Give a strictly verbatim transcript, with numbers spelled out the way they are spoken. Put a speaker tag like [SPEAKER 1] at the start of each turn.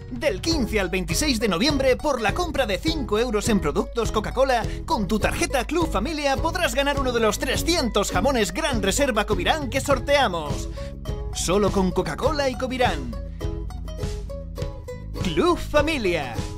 [SPEAKER 1] Del quince al veintiséis de noviembre, por la compra de cinco euros en productos Coca-Cola, con tu tarjeta Club Familia podrás ganar uno de los trescientos jamones Gran Reserva Covirán que sorteamos. Solo con Coca-Cola y Covirán. Club Familia.